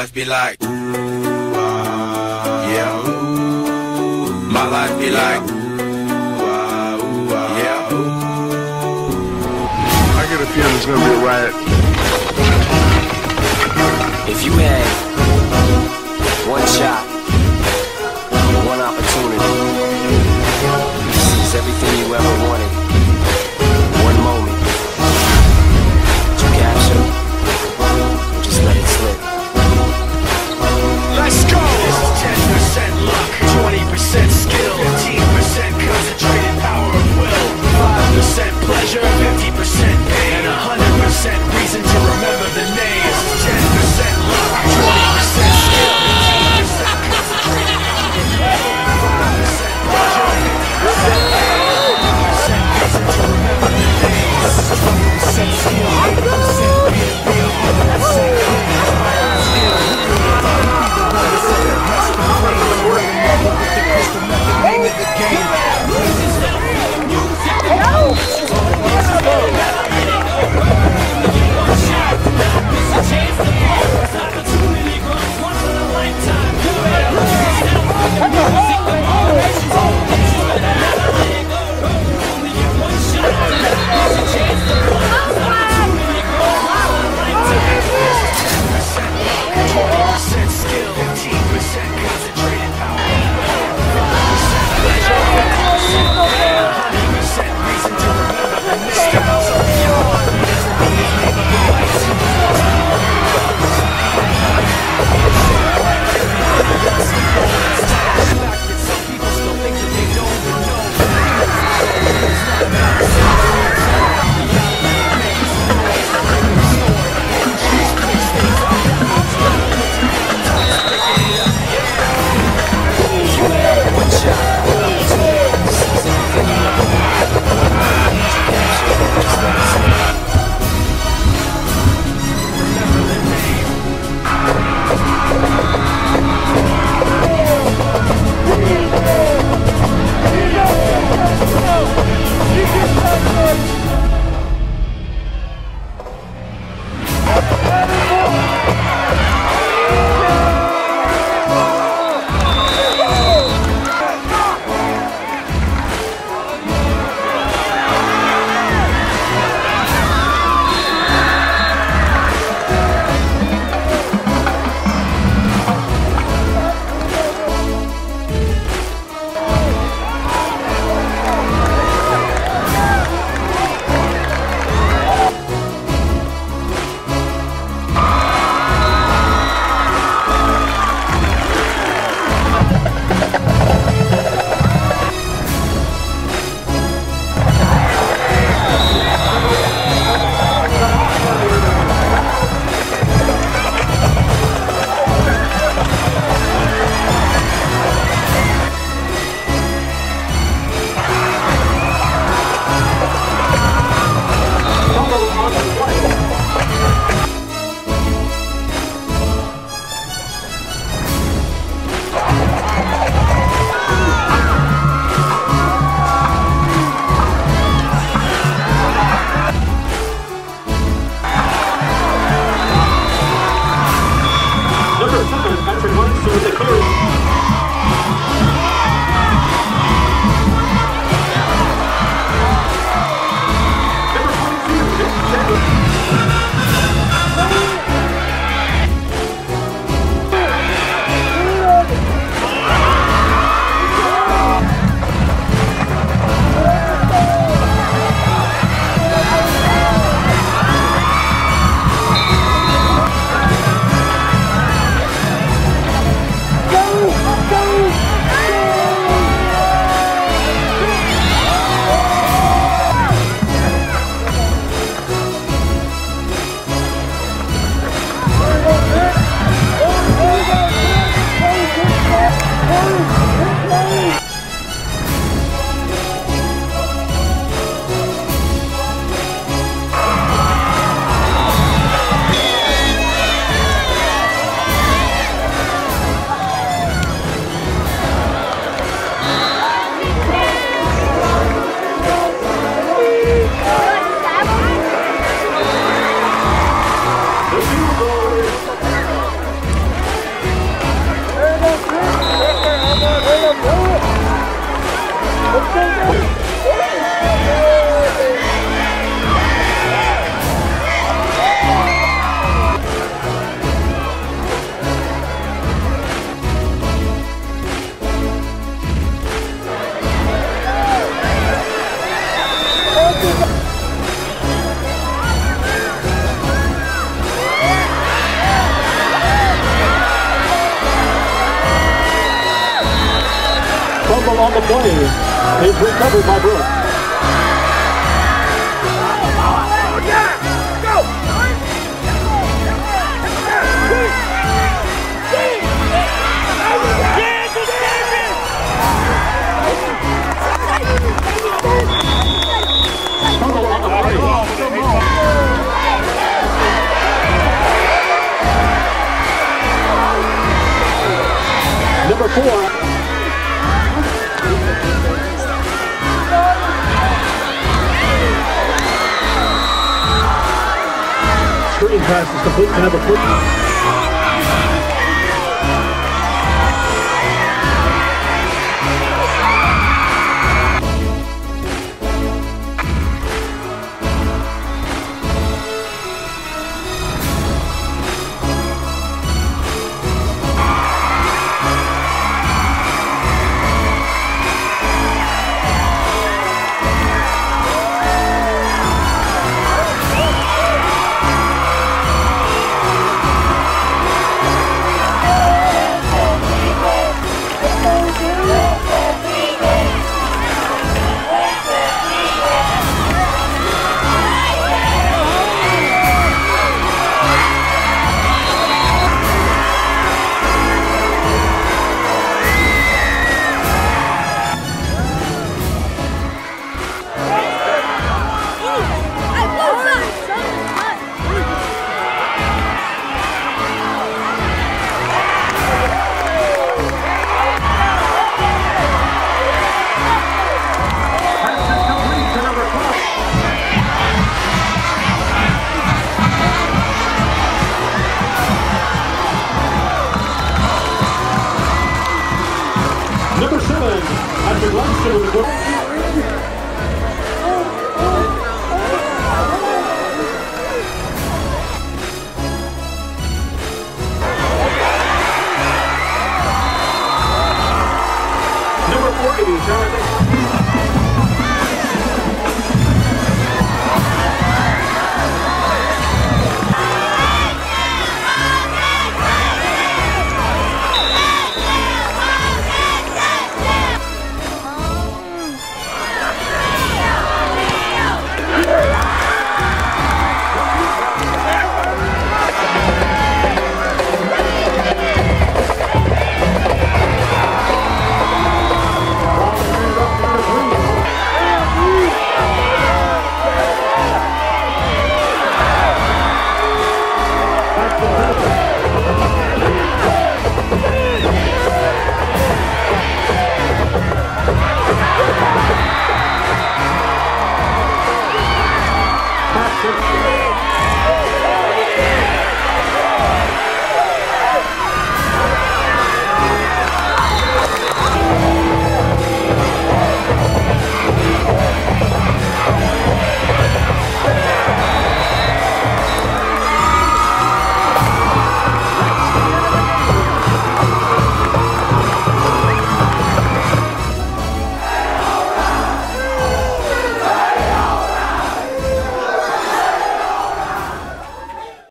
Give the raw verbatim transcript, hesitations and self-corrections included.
life be like, ooh, ah, yeah, ooh. My life be like, ooh, ah, ooh, ah, yeah, ooh. I get a feeling it's gonna be a riot. If you had one shot, one opportunity to seize everything you ever wanted, one moment, would you capture or just let it slip? Let's go! This is ten percent luck, twenty percent skill, fifteen percent concentrated power of will, five percent pleasure, fifty percent pain, and one hundred percent reason to remember the name. This is ten percent luck, is recovered by Brooks. Number four. Screen pass is complete to number four.